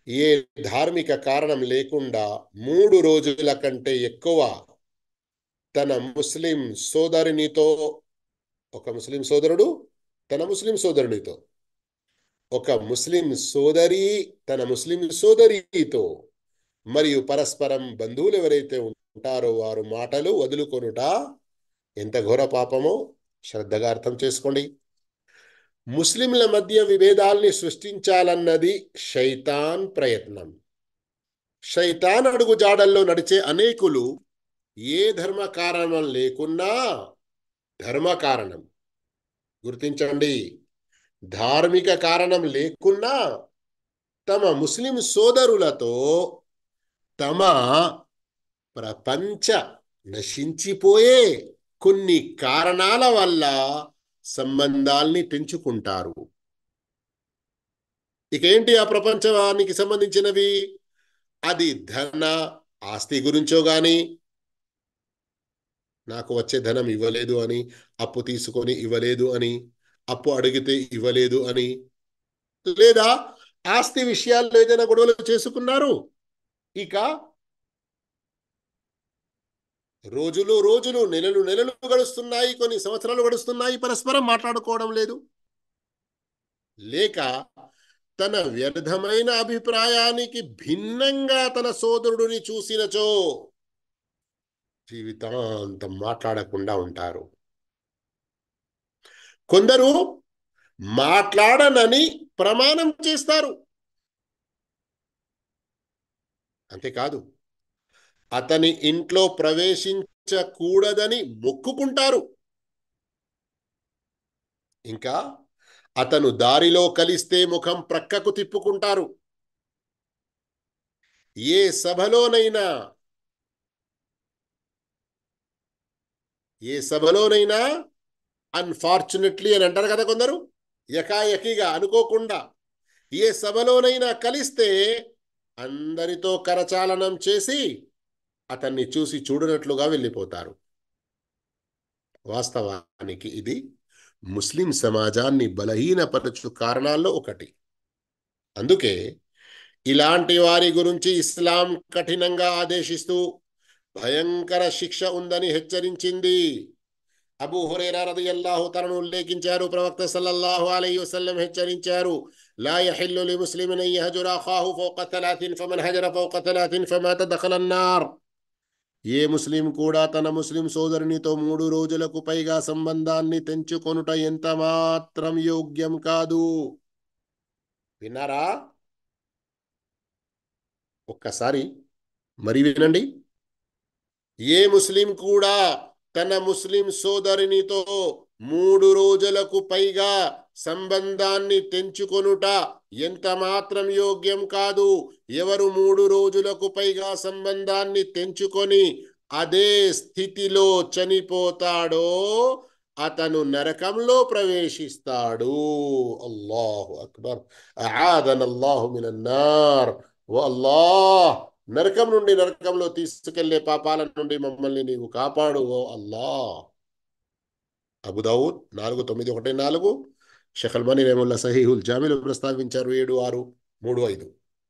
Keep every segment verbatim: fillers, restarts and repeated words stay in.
ఏ ధార్మిక కారణం లేకుండా మూడు రోజుల కంటే ఎక్కువ తన ముస్లిం సోదరునితో, ఒక ముస్లిం సోదరుడు తన ముస్లిం సోదరునితో, ఒక ముస్లిం సోదరి తన ముస్లిం సోదరితో, మరియు పరస్పరం బంధువులు ఎవరైతే ఉంటారో వారు మాటలు వదులుకొనుట ఎంత ఘోర పాపమో శ్రద్ధగా అర్థం చేసుకోండి. ముస్లింల మధ్య విభేదాల్ని సృష్టించాలన్నది శైతాన్ ప్రయత్నం. శైతాన్ అడుగు జాడల్లో నడిచే అనేకులు ఏ ధర్మ కారణం లేకున్నా ధర్మ కారణం, గుర్తించండి, ధార్మిక కారణం లేకున్నా తమ ముస్లిం సోదరులతో తమ ప్రపంచ నశించిపోయే కొన్ని కారణాల వల్ల సంబంధాల్ని తెంచుకుంటారు. ఇక ఏంటి ఆ ప్రపంచానికి సంబంధించినవి? అది ధన ఆస్తి గురించో గాని, నాకు వచ్చే ధనం ఇవ్వలేదు అని, అప్పు తీసుకొని ఇవ్వలేదు అని, అప్పు అడిగితే ఇవ్వలేదు అని, లేదా ఆస్తి విషయాల్లో ఏదైనా గొడవలు చేసుకున్నారు, ఇక రోజులు రోజులు నెలలు నెలలు గడుస్తున్నాయి, కొన్ని సంవత్సరాలు గడుస్తున్నాయి, పరస్పరం మాట్లాడుకోవడం లేదు, లేక తన వ్యర్థమైన అభిప్రాయానికి భిన్నంగా తన సోదరుడిని చూసినచో జీవితాంతం మాట్లాడకుండా ఉంటారు. కొందరు మాట్లాడనని ప్రమాణం చేస్తారు. అంతేకాదు, అతని ఇంట్లో ప్రవేశించకూడదని మొక్కుకుంటారు. ఇంకా అతను దారిలో కలిస్తే ముఖం ప్రక్కకు తిప్పుకుంటారు. ఏ సభలోనైనా ఏ సభలోనైనా అన్ఫార్చునేట్లీ అని అంటారు కదా కొందరు, యకాయకిగా అనుకోకుండా ఏ సభలోనైనా కలిస్తే అందరితో కరచాలనం చేసి అతన్ని చూసి చూడనట్లుగా వెళ్ళిపోతారు. వాస్తవానికి ఇది ముస్లిం సమాజాన్ని బలహీనపరచు కారణాల్లో ఒకటి. అందుకే ఇలాంటి వారి గురించి ఇస్లాం కఠినంగా ఆదేశిస్తూ భయంకర శిక్ష ఉందని హెచ్చరించింది. అబూ హురైరా రదియల్లాహు తఆలాను ఉల్లేఖించారు, ప్రవక్త సల్లల్లాహు అలైహి వసల్లం హెచ్చరించారు, లా యహిల్లు లిముస్లిమిన్ అన్ యహజుర అఖాహు ఫౌక థలాథిన్ ఫమన్ హజర ఫౌక థలాథిన్ ఫమాత దఖల అన్నార్. ఏ ముస్లిం కూడా తన ముస్లిం సోదరునితో మూడు రోజులకు పైగా సంబంధాన్ని తెంచుకొనుట ఎంత మాత్రం యోగ్యం కాదు. విన్నారా? ఒక్కసారి మరి వినండి. ఏ ముస్లిం కూడా తన ముస్లిం సోదరునితో మూడు రోజులకు పైగా సంబంధాన్ని తెంచుకొనుట ఎంత మాత్రం యోగ్యం కాదు. ఎవరు మూడు రోజులకు పైగా సంబంధాన్ని తెంచుకొని అదే స్థితిలో చనిపోతాడో అతను నరకంలో ప్రవేశిస్తాడు. అల్లాహు అక్బర్. అఆదనల్లాహు మినన్నార్. ఓ అల్లాహ్, నరకం నుండి, నరకంలో తీసుకెళ్లే పాపాల నుండి మమ్మల్ని నీవు కాపాడు ఓ అల్లాహ్. అబూ దావూద్ నాలుగు తొమ్మిది ఒకటి నాలుగు, షేఖ్ అల్బానీ రహిమహుల్లా సహీహుల్ జామీలో ప్రస్తావించారు ఏడు ఆరు మూడు ఐదు.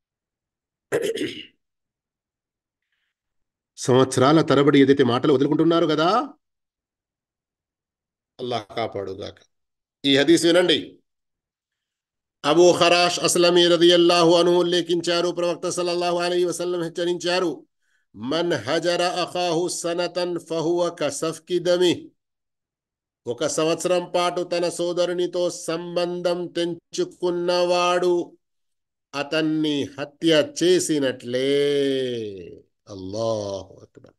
సంవత్సరాల తరబడి ఏదైతే మాటలు వదులుకుంటున్నారు కదా, అల్లాహ్ కాపాడుగాక. ఈ హదీస్ వినండి. అబూ ఖరాష్ అస్లమీ రదియల్లాహు అన్హు ఉల్లేఖించారు, ప్రవక్త సల్లల్లాహు అలైహి వసల్లం హెచ్చరించారు, మన్ హజర అఖాహు సనతన్ ఫహువ కసఫ్కి దమి. ఒక సంవత్సరం పాటు తన సోదరునితో సంబంధం తెంచుకున్నవాడు అతన్ని హత్య చేసినట్లే. అల్లాహు అక్బర్.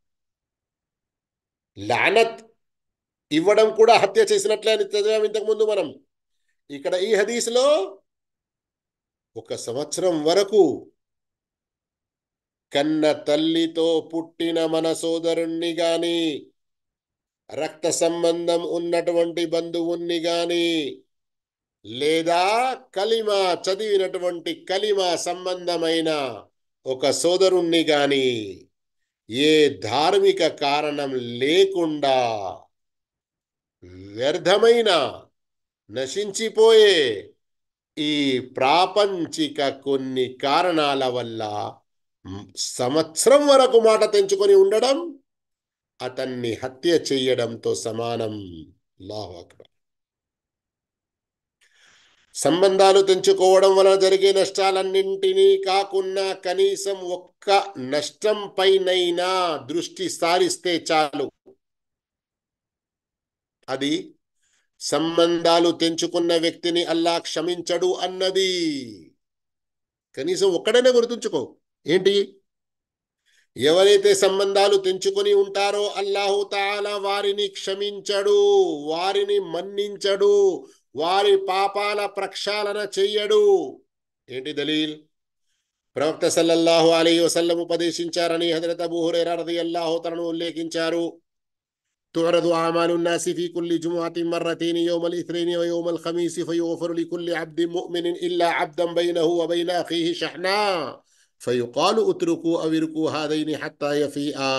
లానత్ ఇవ్వడం కూడా హత్య చేసినట్లే అని చదివాం ఇంతకుముందు మనం. ఇక్కడ ఈ హదీస్లో ఒక సంవత్సరం వరకు కన్న తల్లితో పుట్టిన మన సోదరుణ్ణి గాని, రక్త సంబంధం ఉన్నటువంటి బంధువుణ్ణి గాని, లేదా కలిమా చదివినటువంటి కలిమా సంబంధమైన ఒక సోదరుణ్ణి గాని ఏ ధార్మిక కారణం లేకుండా వ్యర్థమైన, నశించిపోయే ఈ ప్రాపంచిక కొన్ని కారణాల వల్ల సంవత్సరం వరకు మాట తెంచుకొని ఉండడం అతన్ని హత్య చేయడంతో సమానం. అల్లాహు అక్బర్. సంబంధాలు తెంచుకోవడం వలన జరిగే నష్టాలన్నింటినీ కాకుండా కనీసం ఒక్క నష్టం పైనైనా దృష్టి సారిస్తే చాలు. అది సంబంధాలు తెంచుకున్న వ్యక్తిని అల్లా క్షమించడు అన్నది. కనీసం ఒక్కడైనా గుర్తుంచుకో. ఏంటి? ఎవరైతే సంబంధాలు తెంచుకొని ఉంటారో అల్లాహు తాలా వారిని క్షమించడు, వారిని మన్నించడు, వారి పాపాల ప్రక్షాళన చెయ్యడు. ఏంటి దలీల్? ప్రవక్త సల్లల్లాహు అలైహి వసల్లం ఉపదేశించారని హజరత్ అబూ హురైరా రదియల్లాహు తఆలా ఉల్లేఖించారు. تعرض أعمال الناس في كل جمعة مرتين يوم الاثنين ويوم الخميس فيغفر لكل عبد مؤمن إلا عبدا بينه وبين أخيه شحناء فيقال اتركوا أو اركوا هذين حتى يفيئا.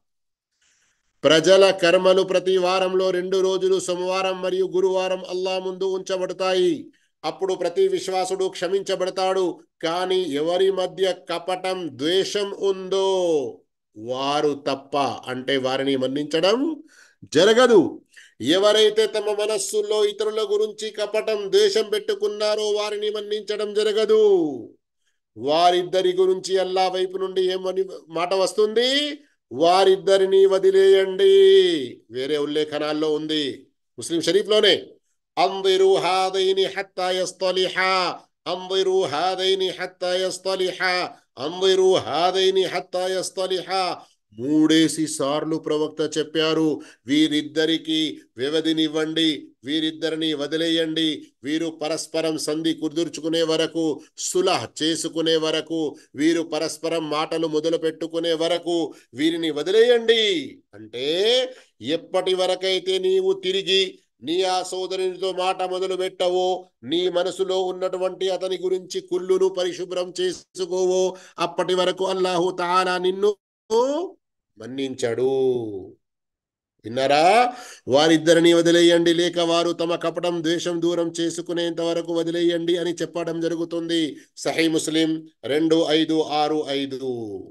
ప్రజల కర్మలు ప్రతి వారంలో రెండు రోజులు సోమవారం మరియు గురువారం అల్లా ముందు ఉంచబడతాయి. అప్పుడు ప్రతి విశ్వాసుడు క్షమించబడతాడు. కానీ ఎవరి మధ్య కపటం ద్వేషం ఉందో వారు తప్ప, అంటే వారిని మన్నించడం జరగదు. ఎవరైతే తమ మనస్సుల్లో ఇతరుల గురించి కపటం ద్వేషం పెట్టుకున్నారో వారిని మన్నించడం జరగదు. వారిద్దరి గురించి అల్లా వైపు నుండి ఏమని మాట వస్తుంది? వారిద్దరిని వదిలేయండి. వేరే ఉల్లేఖనాల్లో ఉంది, ముస్లిం షరీఫ్లోనే. అందిరు హాదైని హత్తా యస్తలిహా, అందిరు హాదైని హత్తా యస్తలిహా, అందిరు హాదైని హత్తా యస్తలిహా. మూడేసి సార్లు ప్రవక్త చెప్పారు, వీరిద్దరికి వ్యవధినివ్వండి, వీరిద్దరిని వదిలేయండి, వీరు పరస్పరం సంధి కుదుర్చుకునే వరకు, సులహ్ చేసుకునే వరకు, వీరు పరస్పరం మాటలు మొదలు పెట్టుకునే వరకు వీరిని వదిలేయండి. అంటే ఎప్పటి వరకైతే నీవు తిరిగి నీ ఆ సోదరునితో మాట మొదలు పెట్టవో, నీ మనసులో ఉన్నటువంటి అతని గురించి కుళ్ళును పరిశుభ్రం చేసుకోవో, అప్పటి వరకు అల్లాహు తాలా నిన్ను మన్నించడు. విన్నారా? వారిద్దరిని వదిలేయండి, లేక వారు తమ కపటం ద్వేషం దూరం చేసుకునేంత వరకు వదిలేయండి అని చెప్పడం జరుగుతుంది. సహీ ముస్లిం రెండు ఐదు ఆరు ఐదు.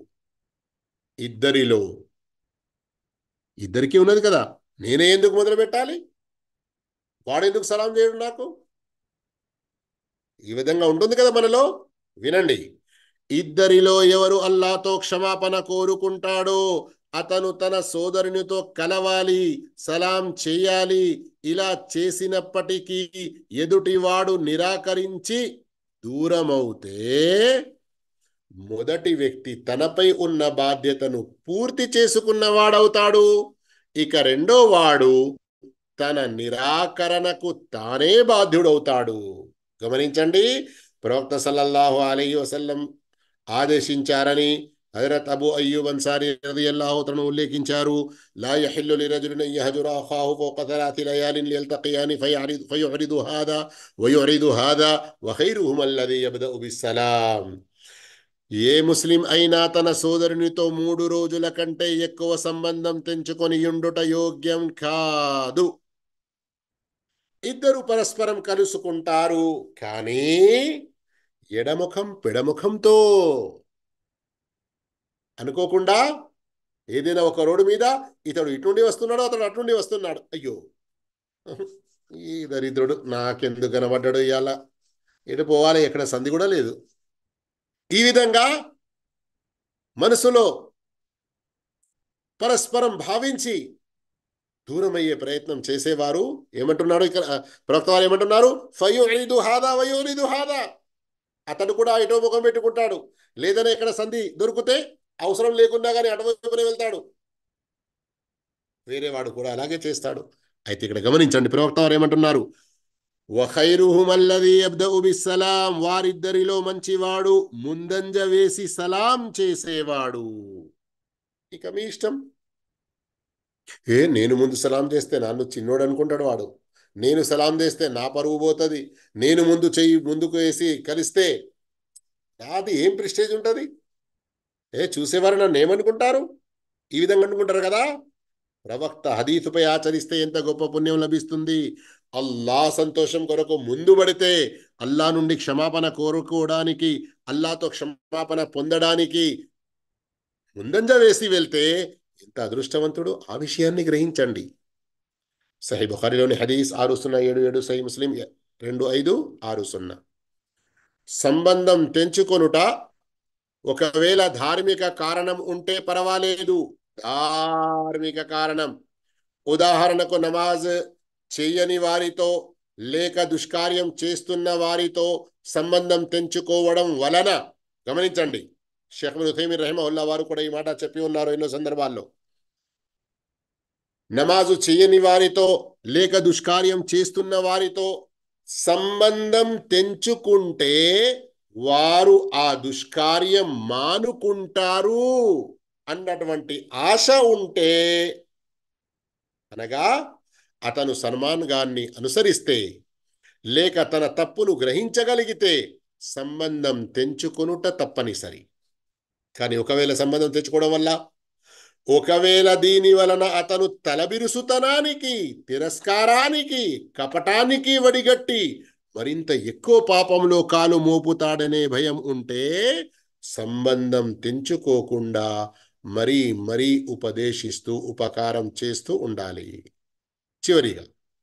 ఇద్దరిలో ఇద్దరికి ఉన్నది కదా, నేనే ఎందుకు మొదలు పెట్టాలి? వాడెందుకు సలాం చేయడు నాకు? ఈ విధంగా ఉంటుంది కదా మనలో. వినండి, ఇద్దరిలో ఎవరు అల్లాతో క్షమాపణ కోరుకుంటాడో అతను తన సోదరునితో కలవాలి, సలాం చేయాలి. ఇలా చేసినప్పటికీ ఎదుటివాడు నిరాకరించి దూరమవుతే మొదటి వ్యక్తి తనపై ఉన్న బాధ్యతను పూర్తి చేసుకున్నవాడవుతాడు. ఇక రెండో వాడు తన నిరాకరణకు తానే బాధ్యుడవుతాడు. గమనించండి, ప్రవక్త సల్లల్లాహు అలైహి వసల్లం ఆదేశించారని హజరత్ అబూ అయ్యూబ్ అన్సారీ రదియల్లాహు తఆలా ఉల్లేఖించారు. లా యహిల్లు లిరజులిన్ అన్ యహజుర అఖాహు ఫౌక థలాథి లయాలిన్ లియల్తఖియాని ఫయరిదు ఫయురిదు హాదా వయురిదు హాదా వఖైరుహుమ్ అల్లదీ యబ్దఉ బిస్సలాం. ఏ ముస్లిం అయినా తన సోదరునితో మూడు రోజుల కంటే ఎక్కువ సంబంధం తెంచుకొని ఉండుట యోగ్యం కాదు. ఇద్దరు పరస్పరం కలుసుకుంటారు, కానీ ఎడముఖం పెడముఖంతో. అనుకోకుండా ఏదైనా ఒక రోడ్డు మీద ఇతడు ఇటుండి వస్తున్నాడు, అతడు అటుండి వస్తున్నాడు, అయ్యో ఈ దరిద్రుడు నాకెందుకు కనబడ్డాడు, ఇవాళ ఎటు పోవాలి, ఎక్కడ సంధి కూడా లేదు. ఈ విధంగా మనసులో పరస్పరం భావించి దూరమయ్యే ప్రయత్నం చేసేవారు ఏమంటున్నాడు ఇక్కడ ప్రవక్త వారు ఏమంటున్నారు? ఫయురిదు హాదా వయురిదు హాదా. అతడు కూడా ఎటో ముఖం పెట్టుకుంటాడు, లేదనే ఇక్కడ సంధి దొరికితే అవసరం లేకున్నా కానీ అటువైపునే వెళ్తాడు. వేరే వాడు కూడా అలాగే చేస్తాడు. అయితే ఇక్కడ గమనించండి, ప్రవక్త వారు ఏమంటున్నారు? వఖైరుహుమ్ అల్లదీ యబ్దఉ బిస్సలాం. వారిద్దరిలో మంచివాడు ముందంజ వేసి సలాం చేసేవాడు. ఇక మీ ఇష్టం. ఏ నేను ముందు సలాం చేస్తే నన్ను చిన్నోడు అనుకుంటాడు వాడు, నేను సలాం చేస్తే నా పరువు పోతుంది, నేను ముందు చెయ్యి ముందుకు వేసి కలిస్తే అది ఏం ప్రెస్టేజ్ ఉంటుంది? ఏ చూసేవారు నన్ను ఏమనుకుంటారు? ఈ విధంగా అనుకుంటారు కదా. ప్రవక్త హదీసుపై ఆచరిస్తే ఎంత గొప్ప పుణ్యం లభిస్తుంది. అల్లా సంతోషం కొరకు ముందు పడితే అల్లా నుండి క్షమాపణ కోరుకోవడానికి, అల్లాతో క్షమాపణ పొందడానికి ముందంజ వేసి వెళ్తే ఎంత అదృష్టవంతుడు ఆ విషయాన్ని గ్రహించండి. సహీ బుఖారీలోని హదీస్ ఆరు సున్నా ఏడు ఏడు, సహీ ముస్లిం రెండు ఐదు ఆరు సున్నా. సంబంధం తెంచుకొనుట ఒకవేళ ధార్మిక కారణం ఉంటే పర్వాలేదు. ధార్మిక కారణం, ఉదాహరణకు నమాజ్ చేయని వారితో లేక దుష్కార్యం చేస్తున్న వారితో సంబంధం తెంచుకోవడం వలన, గమనించండి, షేఖ్ ఇబ్న్ ఉథైమీన్ రహిమహుల్లా వారు కూడా ఈ మాట చెప్పి ఉన్నారు ఎన్నో సందర్భాల్లో. నమాజు చేయని వారితో లేక దుష్కార్యం చేస్తున్న వారితో సంబంధం తెంచుకుంటే వారు ఆ దుష్కార్యం మానుకుంటారు అన్నటువంటి ఆశ ఉంటే, అనగా అతను సల్మాన్ గాన్ని అనుసరిస్తే లేక తన తప్పును గ్రహించగలిగితే సంబంధం తెంచుకొనుట తప్పనిసరి. కానీ ఒకవేళ సంబంధం తెంచుకోవడం వల్ల, ఒకవేళ దీని వలన అతను తలబిరుసుతనానికి, తిరస్కారానికి, కపటానికి వడిగట్టి మరింత ఎక్కువ పాపంలో కాలు మోపుతాడనే భయం ఉంటే సంబంధం తెంచుకోకుండా మరీ మరీ ఉపదేశిస్తూ ఉపకారం చేస్తూ ఉండాలి. చివరిగా,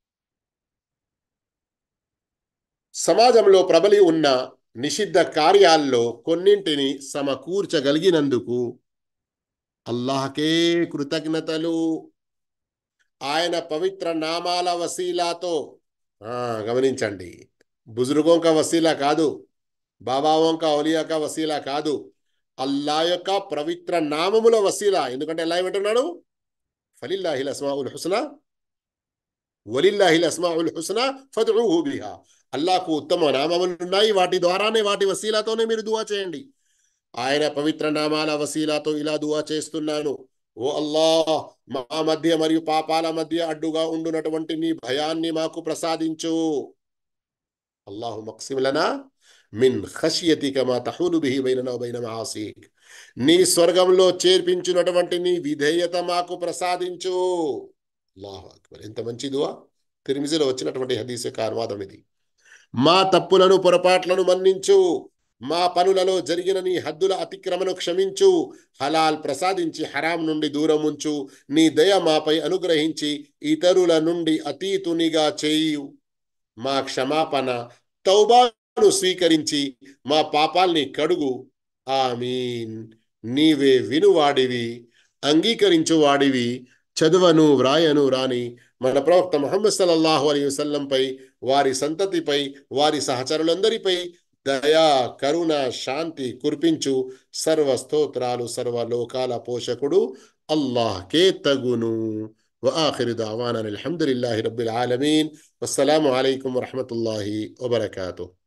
సమాజంలో ప్రబలి ఉన్న నిషిద్ధ కార్యాల్లో కొన్నింటిని సమకూర్చగలిగినందుకు అల్లాహకే కృతజ్ఞతలు. ఆయన పవిత్ర నామాల వసీలాతో, గమనించండి, బుజుర్గోం కా వసీలా కాదు, బాబావం కా ఔలియా కా వసీలా కాదు, అల్లా యొక్క పవిత్ర నామముల వసీలా. ఎందుకంటే అల్లా ఏమంటున్నాడు, ఫలిల్లాహిల్ అస్మాఉల్ హుస్నా వలిల్లాహిల్ అస్మాఉల్ హుస్నా ఫద్ఉహు బిహా. అల్లాహకు ఉత్తమ నామములు ఉన్నాయి, వాటి ద్వారానే, వాటి వసీలాతోనే మీరు దువా చేయండి. ఆయన పవిత్ర నామాల వసీలాతో ఇలా దువా చేస్తున్నాను, ఓ అల్లాహ్, మా మధ్య మరియు పాపాల మధ్య అడ్డుగా ఉండునటువంటి నీ భయాన్ని మాకు ప్రసాదించు. అల్లాహు మక్సిమ్ లనా మిన్ ఖషియతిక మా తహూలు బిహి బైననా వ బైన మఆసీక్. నీ స్వర్గంలో చేర్పించినటువంటి నీ విధేయత మాకు ప్రసాదించు. అల్లాహు అక్బర్. ఎంత మంచి దువా. తిర్మిజీలో వచ్చినటువంటి హదీస్ యొక్క అనువాదం ఇది. మా తప్పులను పొరపాట్లను మన్నించు, మా పనులలో జరిగిన నీ హద్దుల అతిక్రమను క్షమించు, హలాల్ ప్రసాదించి హరాం నుండి దూరం ఉంచు, నీ దయ మాపై అనుగ్రహించి ఇతరుల నుండి అతీతునిగా చేయు, మా క్షమాపణ తౌబాను స్వీకరించి మా పాపాల్ని కడుగు. ఆమీన్. నీవే వినువాడివి, అంగీకరించువాడివి. చదువను వ్రాయను రాని మన ప్రవక్త ముహమ్మద్ సల్లల్లాహు అలైహి వసల్లంపై, వారి సంతతిపై, వారి సహచరులందరిపై దయా కరుణ శాంతి కురిపించు. సర్వ స్తోత్రాలు సర్వలోకాల పోషకుడు అల్లాహ్కే తగును. وآخر دعوانا الحمد لله رب العالمين والسلام عليكم ورحمة الله وبركاته.